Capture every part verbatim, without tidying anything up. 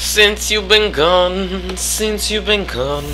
Since you've been gone, since you've been gone.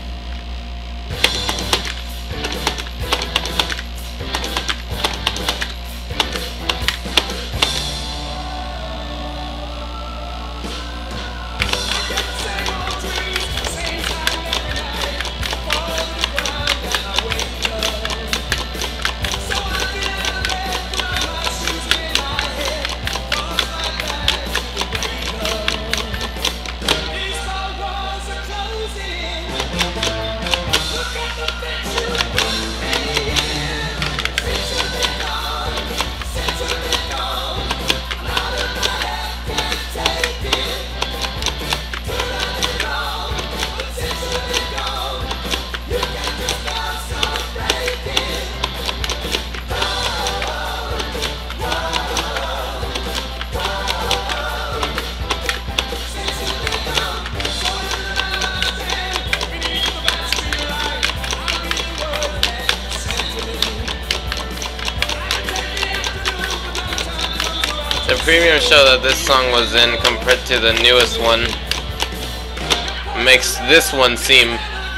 The premium show that this song was in compared to the newest one makes this one seem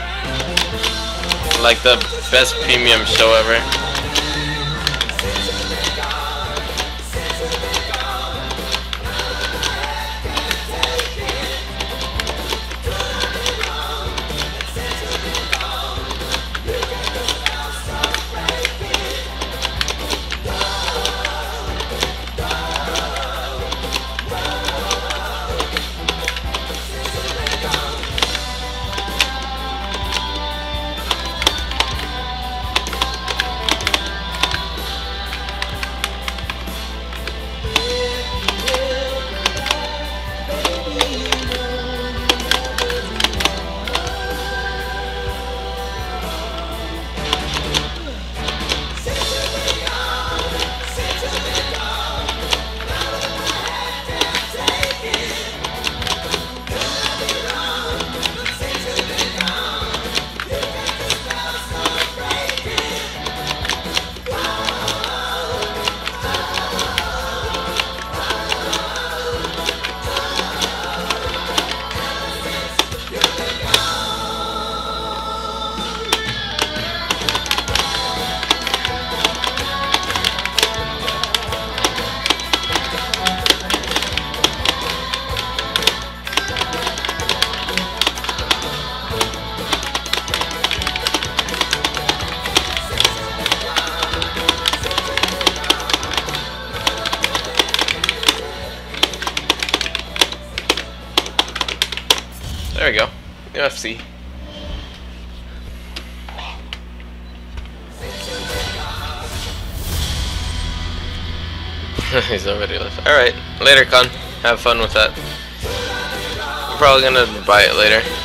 like the best premium show ever. There we go. U F C. He's already left. Alright, later, Con. Have fun with that. I'm probably gonna buy it later.